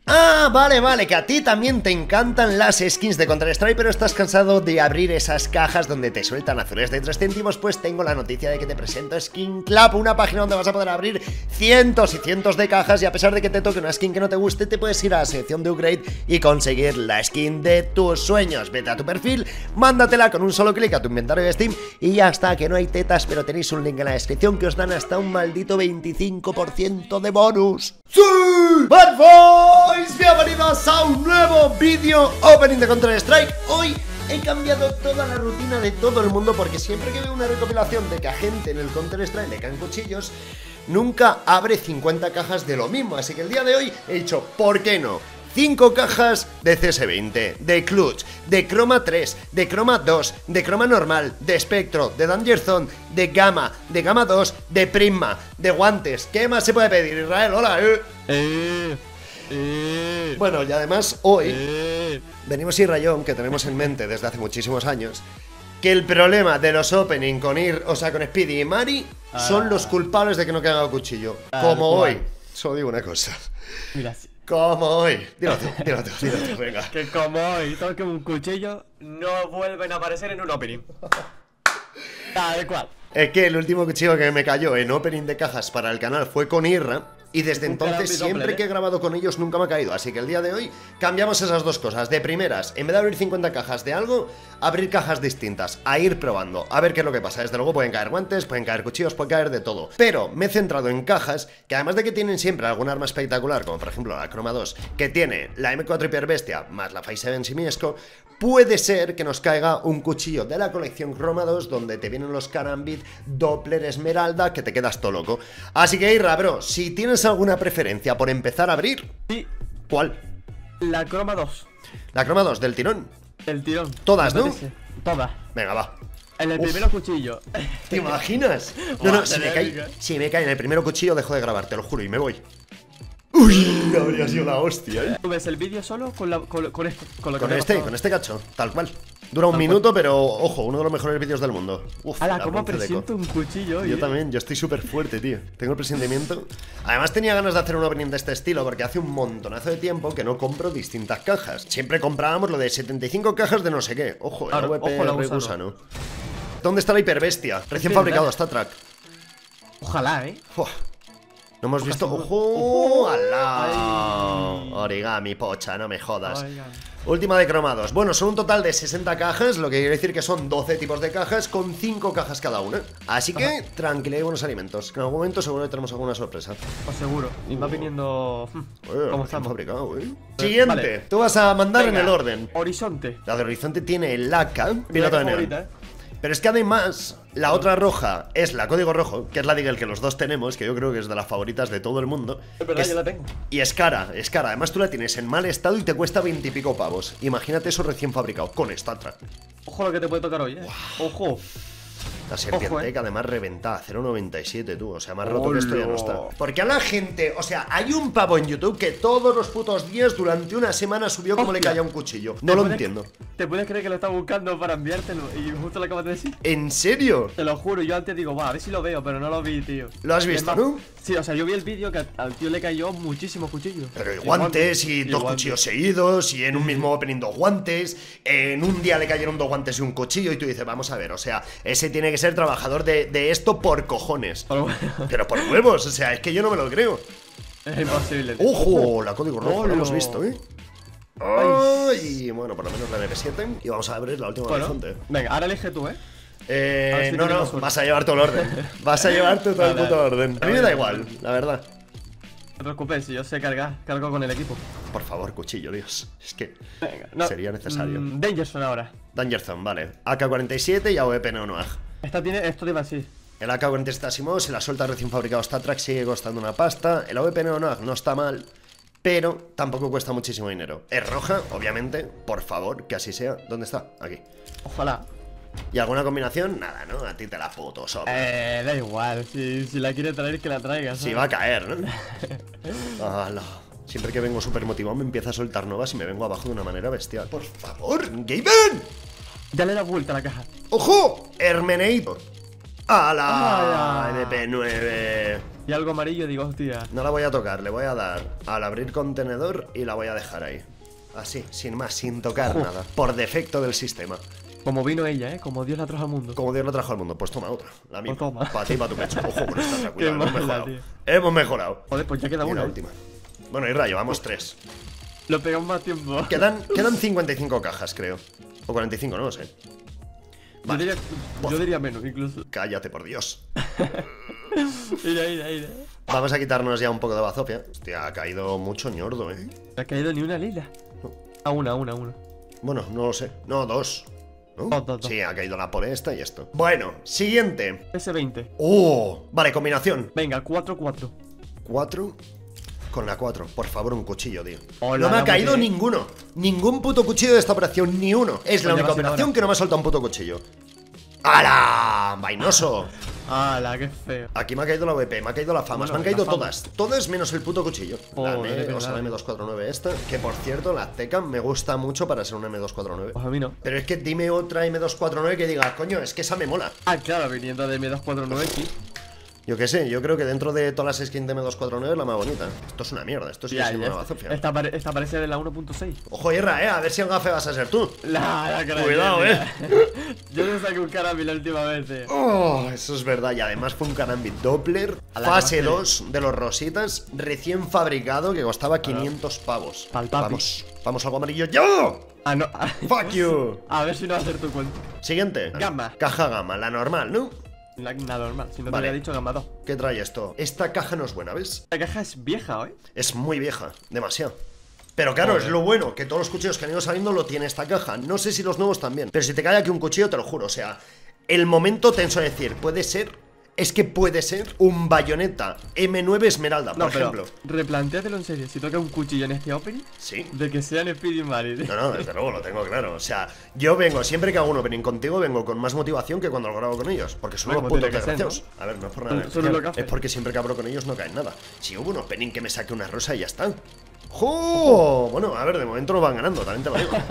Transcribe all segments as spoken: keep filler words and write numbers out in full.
Ah, vale, vale, que a ti también te encantan las skins de Counter-Strike, pero estás cansado de abrir esas cajas donde te sueltan azules de tres céntimos. Pues tengo la noticia de que te presento Skin Club, una página donde vas a poder abrir cientos y cientos de cajas, y a pesar de que te toque una skin que no te guste, te puedes ir a la sección de upgrade y conseguir la skin de tus sueños. Vete a tu perfil, mándatela con un solo clic a tu inventario de Steam y ya está, que no hay tetas, pero tenéis un link en la descripción que os dan hasta un maldito veinticinco por ciento de bonus. ¡Sí! ¡Bad Boys! Bienvenidos a un nuevo vídeo opening de Counter-Strike. Hoy he cambiado toda la rutina de todo el mundo, porque siempre que veo una recopilación de que a gente en el Counter-Strike le caen cuchillos, nunca abre cincuenta cajas de lo mismo. Así que el día de hoy he dicho, ¿por qué no? cinco cajas de C S veinte, de Clutch, de Chroma tres, de Chroma dos, de Chroma normal, de Spectro, de Danger Zone, de Gamma, de Gamma dos, de Prisma, de guantes. ¿Qué más se puede pedir, Israel? Hola, eh. Eh, eh, Bueno, y además hoy eh. venimos y Rayón, que tenemos en mente desde hace muchísimos años, que el problema de los opening con Ir, o sea, con Speedy y Mari, ah. son los culpables de que no caiga cuchillo. Ah, Como hoy. cual. Solo digo una cosa. Mira, Como hoy. Dilo tú, dilo tú, dilo tú, venga. que como hoy toque un cuchillo, no vuelven a aparecer en un opening. Tal cual. Es que el último cuchillo que me cayó en opening de cajas para el canal fue con Irra, y desde Un entonces karambit siempre doble, ¿eh? que he grabado con ellos nunca me ha caído. Así que el día de hoy cambiamos esas dos cosas. De primeras, en vez de abrir cincuenta cajas de algo, abrir cajas distintas, a ir probando, a ver qué es lo que pasa. Desde luego pueden caer guantes, pueden caer cuchillos, puede caer de todo. Pero me he centrado en cajas que, además de que tienen siempre algún arma espectacular, como por ejemplo la Chroma dos, que tiene la M cuatro Hiperbestia más la Five siete Simiesco, puede ser que nos caiga un cuchillo de la colección Chroma dos donde te vienen los Karambit, Doppler, Esmeralda, que te quedas todo loco. Así que, Irra, bro, si tienes alguna preferencia por empezar a abrir, Sí, ¿cuál? la Chroma dos. La Chroma dos, del tirón. El tirón. Todas, Me ¿no? parece. Todas. Venga, va. En el Uf. primero cuchillo. ¿Te imaginas? No, no, Buah, si me, sería cae, épica. si me cae en el primero cuchillo dejo de grabar, te lo juro, y me voy. Uy, habría sido la hostia, ¿eh? ¿Tú ves el vídeo solo con, la, con, con esto? Con, lo que Con me ha este, pasado? con este cacho, tal cual. Dura un Tal minuto, pero ojo, uno de los mejores vídeos del mundo. Uf, Ala, la ¿cómo bronce de co. presento un cuchillo hoy? Yo eh? también, yo estoy súper fuerte, tío. Tengo el presentimiento. Además tenía ganas de hacer un opening de este estilo, porque hace un montonazo de tiempo que no compro distintas cajas. Siempre comprábamos lo de setenta y cinco cajas de no sé qué. Ojo, el Claro, A W P ojo la Rey gusano. Gusano. ¿Dónde está la Hiperbestia? Recién Sí, fabricado, ¿verdad? está track. Ojalá, ¿eh? Uf, no hemos visto. seguro. ¡Ojo! ¡Ojo! ¡Alá! Ay. Origami, pocha, no me jodas. Oigan. Última de cromados. Bueno, son un total de sesenta cajas, lo que quiere decir que son doce tipos de cajas con cinco cajas cada una. Así que tranquilidad y buenos alimentos, que en algún momento seguro que tenemos alguna sorpresa. Os seguro. Y va viniendo. hmm, Eh, ¿Cómo recién estamos? fabricado, ¿eh? Siguiente. Vale. Tú vas a mandar Venga, en el orden. Horizonte. La de Horizonte tiene el A K, Mi piloto de neón. favorita, ¿eh? Pero es que además, la otra roja es la Código Rojo, que es la Deagle que los dos tenemos, que yo creo que es de las favoritas de todo el mundo. Es verdad, Es- yo la tengo. Y es cara, es cara. Además tú la tienes en mal estado y te cuesta veintipico pavos. Imagínate eso recién fabricado, con StatTrak. Ojo lo que te puede tocar hoy, ¿eh? Ojo. La serpiente, Ojo, eh. que además reventa cero coma noventa y siete, tú. O sea, más roto que esto ya no está. Hola. Porque a la gente, o sea, hay un pavo en YouTube que todos los putos días durante una semana subió como le Hostia. caía un cuchillo. ¿Te No lo puedes- entiendo. ¿Te puedes creer que lo estaba buscando para enviártelo y justo lo acabas de decir? ¿En serio? Te lo juro, yo antes digo, va, a ver si lo veo, pero no lo vi, tío. Lo has Y visto, es más, ¿no? Sí, o sea, yo vi el vídeo que al tío le cayó muchísimos cuchillos. Pero y guantes, y dos guantes. cuchillos seguidos, y en un mismo opening dos guantes, en un día le cayeron dos guantes y un cuchillo, y tú dices, vamos a ver, o sea, ese tiene que ser trabajador de, de esto por cojones. Pero bueno, Pero por huevos, o sea, es que yo no me lo creo. es imposible. tío. ¡Ojo! La Código Rojo, lo Hola. hemos visto, ¿eh? Ay, bueno, por lo menos la M P siete. Y vamos a abrir la última Bueno, Horizonte. venga, ahora elige tú, ¿eh? A Eh, ver si no, no, tenemos suerte. vas a llevar todo el orden. Vas a llevar todo el Vale, puto vale. orden. A mí me da igual, la verdad. No te preocupes, si yo sé cargar, cargo con el equipo. Por favor, cuchillo, Dios. Es que Venga, no. sería necesario. Mm, Dangerson ahora. Danger Zone, vale. A K cuarenta y siete y A W P Neonoag. Esta tiene, esto te iba así. El A K cuarenta y siete Asimov, si la suelta recién fabricado StatTrak, sigue costando una pasta. El A W P Neonoag no está mal, pero tampoco cuesta muchísimo dinero. Es roja, obviamente, por favor, que así sea. ¿Dónde está? Aquí. Ojalá. ¿Y alguna combinación? Nada, ¿no? A ti te la puto sobra. Eh, da igual, si, si la quiere traer, que la traiga. Si ¿sabes? va a caer, ¿no? Ala. Siempre que vengo súper motivado me empieza a soltar nuevas y me vengo abajo de una manera bestial. ¡Por favor, Gaben! Ya le da vuelta a la caja. ¡Ojo! Hermeneito. ¡Hala! ¡Hala! M P nueve. Y algo amarillo, digo, hostia. No la voy a tocar, le voy a dar al abrir contenedor y la voy a dejar ahí. Así, sin más, sin tocar Uf. nada. Por defecto del sistema. Como vino ella, ¿eh? Como Dios la trajo al mundo. Como Dios lo trajo al mundo. Pues toma otra. La misma. Pues toma. Para ti, para tu pecho. Ojo con esta, Qué cuidado. Hemos mala, mejorado. tío. Hemos mejorado. Joder, pues ya queda Y la una. ¿eh? última. Bueno, y rayo, vamos tres. Lo pegamos más tiempo. Quedan, quedan cincuenta y cinco cajas, creo. O cuarenta y cinco, no lo sé. Yo, Vale. diría, yo diría menos, incluso. Cállate, por Dios. Mira, mira, mira. Vamos a quitarnos ya un poco de bazofia. Hostia, ha caído mucho ñordo, eh. No ha caído ni una lila. No. A una, una, una. Bueno, no lo sé. No, dos. ¿No? Dos, dos, dos. Sí, ha caído la por esta y esto. Bueno, siguiente. ese veinte. ¡Oh! Vale, combinación. Venga, cuatro, cuatro. Cuatro con la cuatro. Por favor, un cuchillo, tío. Hola, no me ha la caído mujer. ninguno. Ningún puto cuchillo de esta operación, ni uno. Es la Pues ya única va a ser operación ahora. que no me ha soltado un puto cuchillo. ¡Hala! ¡Vainoso! ¡Hala, qué feo! Aquí me ha caído la V P, me ha caído la fama, Bueno, me han la caído fama. todas. Todas menos el puto cuchillo. La, Joder, M, de o sea, la verdad. M doscientos cuarenta y nueve esta. Que por cierto, la Teca me gusta mucho para ser una M doscientos cuarenta y nueve. Pues a mí no. Pero es que dime otra M doscientos cuarenta y nueve que diga, coño, es que esa me mola. Ah, claro, viniendo de M doscientos cuarenta y nueve, sí. Yo qué sé, yo creo que dentro de todas las skins de M doscientos cuarenta y nueve es la más bonita. Esto es una mierda, esto sí que Ya, es ya. una bazofia. Esta, pare- esta parece de la uno punto seis. Ojo, Irra, eh, a ver si el gafe vas a ser tú. La, la cara Cuidado, de- eh. Yo le saqué un caramba la última vez, eh. Oh, eso es verdad, y además fue un Karambit Doppler, A la fase que más dos de los Rositas, recién fabricado, que costaba quinientos pavos. Pa'l papi. Vamos, vamos, algo amarillo. ¡Yo! Ah, no. ah, ¡Fuck you! A ver si no va a hacer tu cuenta. Siguiente. Gamma. Caja gama, la normal, ¿no? La, la normal, si no Vale. te había dicho gama dos. ¿Qué trae esto? Esta caja no es buena, ¿ves? La caja es vieja, ¿eh? Es muy vieja, demasiado. Pero claro, Joder. es lo bueno, que todos los cuchillos que han ido saliendo lo tiene esta caja. No sé si los nuevos también. Pero si te cae aquí un cuchillo, te lo juro. O sea, el momento tenso de decir, puede ser... Es que puede ser un bayoneta M nueve Esmeralda, por No, pero ejemplo. replantéatelo en serio. Si toca un cuchillo en este opening, Sí. de que sean Speedy Mario. No, no, desde luego lo tengo claro. O sea, yo vengo, siempre que hago un opening contigo, vengo con más motivación que cuando lo grabo con ellos. Porque son Bueno, unos como putos tiene que ser, desgraciados. A ver, no es por nada. Son- son especial, lo que hacen. es porque siempre que abro con ellos no cae nada. Si hubo un opening que me saque una rosa y ya está. ¡Jo! Bueno, a ver, de momento nos van ganando, también te lo digo.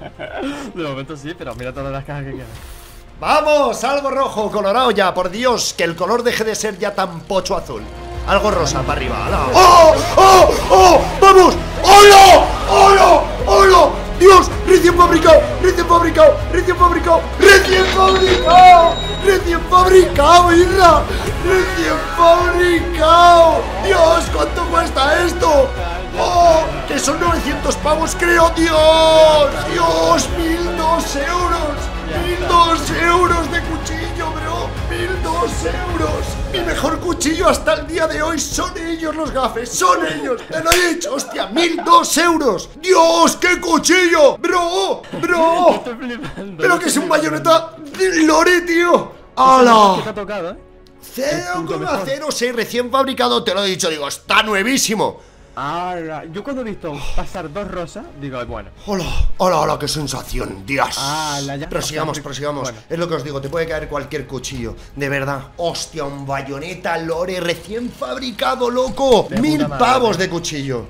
De momento sí, pero mira todas las cajas que quedan. ¡Vamos! Algo rojo, colorado ya, por Dios, que el color deje de ser ya tan pocho azul. Algo rosa para arriba. ¡Hala! ¡Oh! ¡Oh! ¡Oh! ¡Vamos! ¡Hola! ¡Hola! ¡Hola! ¡Dios! ¡Recién fabricado! ¡Recién fabricado! ¡Recién fabricado! ¡Recién fabricado! ¡Recién fabricado, Irra! ¡Recién fabricado! ¡Dios! ¿Cuánto cuesta esto? ¡Oh! ¡Que son novecientos pavos, creo! ¡Dios! ¡Dios! ¡Mil dos euros! ¡Mil dos euros de cuchillo, bro! ¡Mil dos euros! Mi mejor cuchillo hasta el día de hoy son ellos los gafes, son ellos, te lo he dicho, hostia, mil dos euros. ¡Dios, qué cuchillo! ¡Bro! ¡Bro! Estoy flipando. ¡Pero que es un bayoneta de Lore, tío! ¿Qué ¡Hala! te ha tocado, eh? cero coma cero seis recién fabricado, te lo he dicho, digo, está nuevísimo. Ahora, yo cuando he visto pasar dos rosas, digo, bueno. ¡Hola! ¡Hola, hola! ¡Qué sensación! ¡Dios! Ah, la ya- Prosigamos, o sea, prosigamos. bueno. Es lo que os digo, te puede caer cualquier cuchillo. De verdad. ¡Hostia! Un bayoneta Lore recién fabricado, loco. De Mil puta madre. pavos de cuchillo.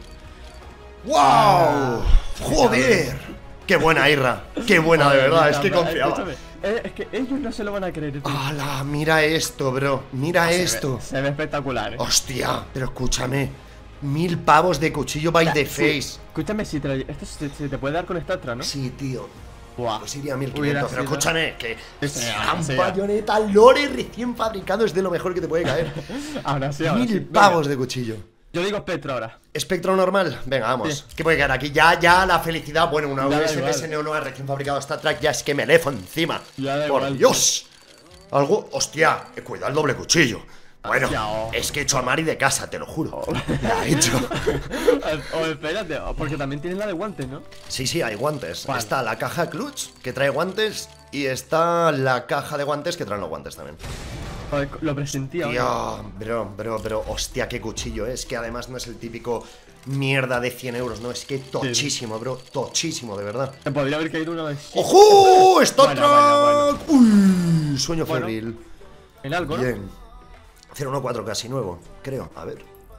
¡Wow! ¡Joder! ¡Qué buena, Irra! ¡Qué buena, de verdad! Es que Mira, confiaba. escúchame, eh, es que ellos no se lo van a creer, tío. ¡Hala! Mira esto, bro. Mira esto. Se ve espectacular, eh. ¡Hostia! Pero escúchame. Mil pavos de cuchillo by the Sí, face. Escúchame, si te lo- esto se, se te puede dar con esta otra, ¿no? Sí, tío. Buah. Pues iría a mil Hubiera quinientos, pero sido- escúchame, que Sí, sea ahora un sí, bayoneta Lore recién fabricado es de lo mejor que te puede caer. Ahora sí, ahora Mil sí. pavos Venga, de cuchillo. yo digo espectro ahora. Espectro normal, venga, vamos. Sí. ¿Qué puede caer aquí? Ya, ya la felicidad, bueno, una Ya da U S B igual. S Neo nueve recién fabricado Star Trek, ya es que me lefo encima. Ya da Por igual. Dios. Algo, hostia, eh, cuidado el doble cuchillo. Bueno, Hostia, oh. es que he hecho a Mari de casa, te lo juro. La he hecho. O espérate, o porque también tienes la de guantes, ¿no? Sí, sí, hay guantes. ¿Cuál? Está la caja clutch, que trae guantes, y está la caja de guantes, que traen los guantes también. Joder, lo presentía. oye. Tío, bro, bro, bro, hostia, qué cuchillo, ¿eh? Es que además no es el típico mierda de cien euros, no, es que tochísimo, bro, tochísimo, de verdad. Te podría haber caído una vez. ¡Ojo! ¡Star Bueno, Trek! ¡Uy! Sueño Bueno, febril. En algo, ¿no? Bien. cero uno cuatro casi nuevo, creo, a ver.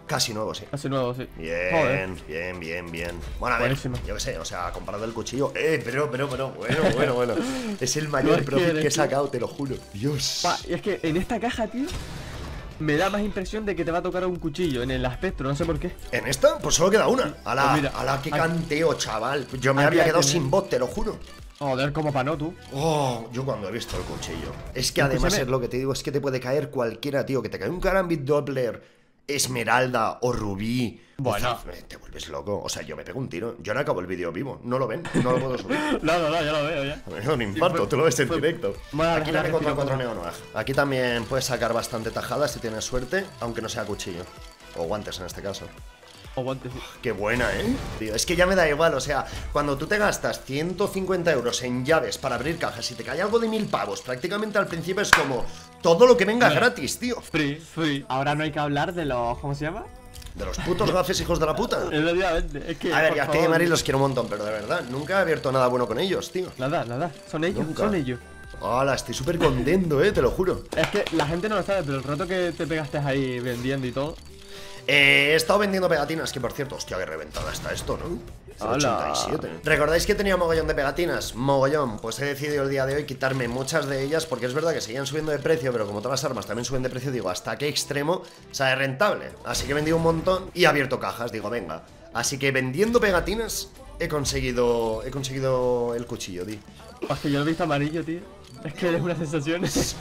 Casi nuevo, sí. Casi nuevo, sí. Bien, Joder. bien, bien, bien. Bueno, a ver, Buenísimo. yo qué sé, o sea, comparado el cuchillo. Eh, pero, pero, pero, bueno, bueno, bueno. Es el mayor es que profit eres que he tú. sacado, te lo juro. Dios. Pa, y es que en esta caja, tío, me da más impresión de que te va a tocar un cuchillo en el aspecto, no sé por qué. ¿En esta? Pues solo queda una. A la, Pues mira, a la que aquí- canteo, chaval. Yo me aquí había hay quedado que sin tener. bot, te lo juro. Joder, como pa' no, tú. Oh, yo cuando he visto el cuchillo. Es que además Escúchame. es lo que te digo, es que te puede caer cualquiera, tío. Que te cae un Karambit Doppler, Esmeralda o Rubí. Bueno. Uf, te vuelves loco. O sea, yo me pego un tiro. Yo no acabo el vídeo vivo. No lo ven, no lo puedo subir. No, no, no, ya lo veo, ya. Me da un infarto, fue- tú lo ves en fue- directo. Bueno, Aquí la dame contra respiro cuatro un Neonoag. Aquí también puedes sacar bastante tajadas si tienes suerte, aunque no sea cuchillo. O guantes en este caso. O guantes, sí. Qué buena, ¿eh? Tío, es que ya me da igual, o sea, cuando tú te gastas ciento cincuenta euros en llaves para abrir cajas y te cae algo de mil pavos, prácticamente al principio es como todo lo que venga gratis, tío. Free, free. Ahora no hay que hablar de los. ¿Cómo se llama? De los putos gafes, hijos de la puta. Efectivamente, es que. A ver, por ya favor, que Mari los quiero un montón, pero de verdad, nunca he abierto nada bueno con ellos, tío. Nada, nada. Son ellos, Nunca. son ellos. Hola, estoy súper contento, eh, te lo juro. Es que la gente no lo sabe, pero el rato que te pegaste ahí vendiendo y todo. Eh, he estado vendiendo pegatinas, que por cierto, hostia, qué reventada está esto, ¿no? ¡Hala! ochenta y siete. ¿Recordáis que tenía mogollón de pegatinas? Mogollón. Pues he decidido el día de hoy quitarme muchas de ellas porque es verdad que seguían subiendo de precio, pero como todas las armas también suben de precio, digo, ¿hasta qué extremo sale rentable? Así que he vendido un montón y he abierto cajas, digo, venga. Así que vendiendo pegatinas he conseguido he conseguido el cuchillo, tío. Es que yo lo he visto amarillo, tío. Es que es una sensación.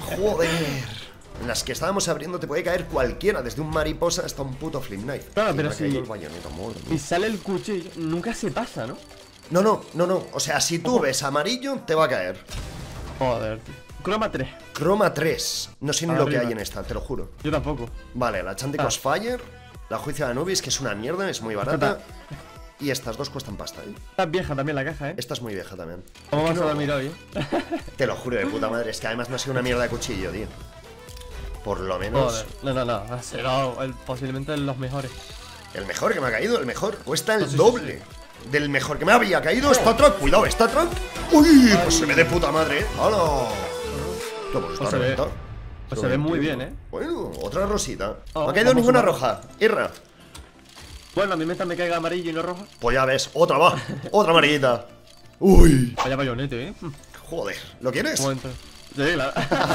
Joder. En las que estábamos abriendo te puede caer cualquiera, desde un mariposa hasta un puto flip knife. Claro, Y pero me ha caído si- el bayoneta, madre Y mía. sale el cuchillo, nunca se pasa, ¿no? No, no, no, no. O sea, si tú ves amarillo, te va a caer. Joder, tío. Croma tres. Croma tres. No sé ni lo que Arriba. hay en esta, te lo juro. Yo tampoco. Vale, la Chanticos Fire, la Juicio de Anubis, que es una mierda, es muy barata. Y estas dos cuestan pasta, ¿eh? Está vieja también la caja, ¿eh? Esta es muy vieja también. ¿Cómo vas No, a dormir hoy, eh? te lo juro de puta madre, es que además no ha sido una mierda de cuchillo, tío. Por lo menos. Joder. No, no, no. Será el, posiblemente los mejores. El mejor que me ha caído, el mejor. Cuesta el Sí, sí, doble del mejor que me había caído. StatTrak, cuidado, StatTrak. Uy, pues se ve de puta madre, ¿eh? ¡Hala! Toma, pues está Pues se ve- reventado. pues se ve muy bien, ¿eh? Bueno, otra rosita. Oh, no ha caído vamos ninguna a- roja. Irra. Bueno, a mí mientras me caiga amarillo y no rojo. Pues ya ves, otra va. Otra amarillita. Uy, Vaya bayonete, ¿eh? joder. ¿Lo quieres? ¿Cómo entra? Sí, claro.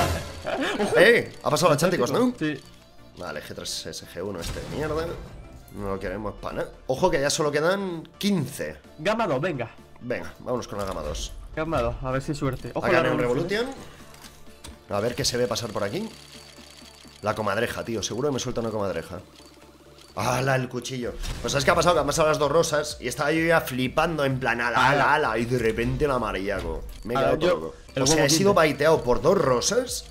Eh, ha pasado la Chanticos, ¿no? Sí. Vale, G tres S G uno este de mierda. No lo queremos para nada. Ojo que ya solo quedan quince. Gama dos, venga. Venga, vámonos con la gama dos. Gama dos, a ver si hay suerte. Ojo Acá la en revolución. Revolution. A ver qué se ve pasar por aquí. La comadreja, tío. Seguro que me suelta una comadreja. ¡Hala, el cuchillo! Pues ¿sabes qué ha pasado? Que han pasado las dos rosas y estaba yo ya flipando en plan ala, ala, ala. Y de repente la amarillaco. Me he Ala, quedado yo- todo loco. el O sea, huevo he sido quince. baiteado por dos rosas.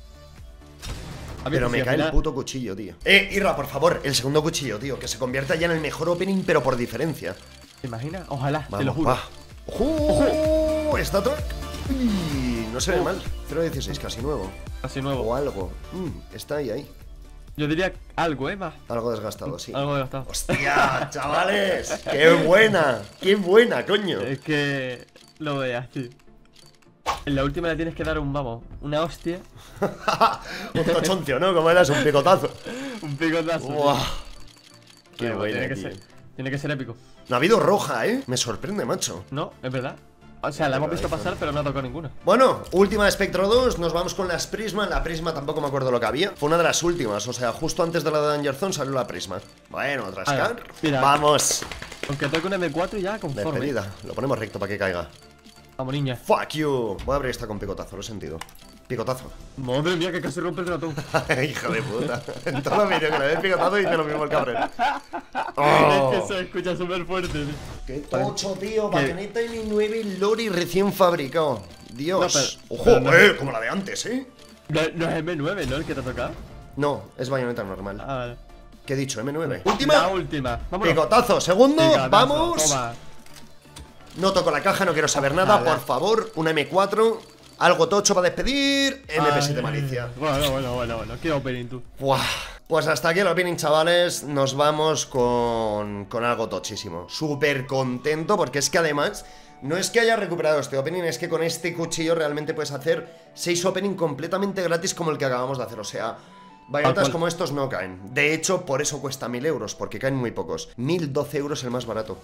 A mí, Pero pues, me sí, al cae el final- puto cuchillo, tío. Eh, Irra, por favor, el segundo cuchillo, tío. Que se convierta ya en el mejor opening, pero por diferencia. ¿Te imaginas? Ojalá, te lo Vamos, juro. va. ¡Ojo! ¿Está todo? Uy, no se ve mal. cero dieciséis, casi nuevo. Casi nuevo. O algo. Mm, está ahí, ahí. Yo diría algo, ¿eh? Más. Algo desgastado, sí. Algo de gastado. ¡Hostia, chavales! ¡Qué buena! ¡Qué buena, coño! Es que lo veas, tío. En la última le tienes que dar un, vamos, una hostia. Un tochoncio, ¿no? Como eras un picotazo. Un picotazo. ¡Buah! tío. ¡Qué Pero buena, tiene que tío! ser, tiene que ser épico. No ha habido roja, ¿eh? Me sorprende, macho. No, es verdad. O sea, la hemos visto pasar, pero no ha tocado ninguna. Bueno, última de Spectro dos, nos vamos con las Prisma. La Prisma tampoco me acuerdo lo que había. Fue una de las últimas, o sea, justo antes de la de Danger Zone salió la Prisma. Bueno, Trascar. mira. Vamos. Aunque toque un M cuatro ya conforme. Despedida. Lo ponemos recto para que caiga. Vamos, niña. Fuck you. Voy a abrir esta con picotazo, lo he sentido. Picotazo. Madre mía, que casi rompe el ratón. Hijo de puta. En todo los vídeos que le des picotazo dice lo mismo el cabrón. Oh. Es que se escucha súper fuerte, tío. Qué tocho, tío. ¿Qué? Bayonetta M nueve Lori recién fabricado. Dios. No, pero- Ojo, pero no- eh, como la de antes, ¿eh? No, no es M nueve, ¿no? El que te ha tocado. No, es bayoneta normal. Ah, vale. ¿Qué he dicho? M nueve. La Última. última. Vámonos. Picotazo. Segundo. Picotazo, Vamos. Toma. No toco la caja, no quiero saber nada. Ojalá. Por favor, una M cuatro. Algo tocho para despedir. M P siete Ay. malicia. Bueno, bueno, bueno, bueno. Qué opening tú. Buah. Pues hasta aquí el opening, chavales. Nos vamos con, con algo tochísimo. Súper contento porque es que además no es que haya recuperado este opening, es que con este cuchillo realmente puedes hacer seis opening completamente gratis como el que acabamos de hacer. O sea, Bayonetas como estos no caen. De hecho, por eso cuesta mil euros, porque caen muy pocos. Mil doce euros el más barato.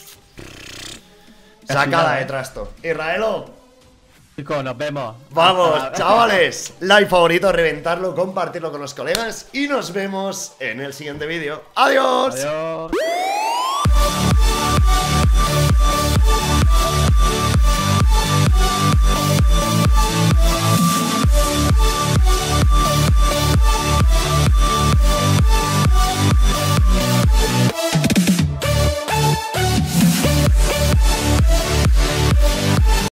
Sacada de trasto. Israelo. Chicos, nos vemos. Vamos, chavales. Like, favorito, reventarlo, compartirlo con los colegas. Y nos vemos en el siguiente vídeo. ¡Adiós! Adiós.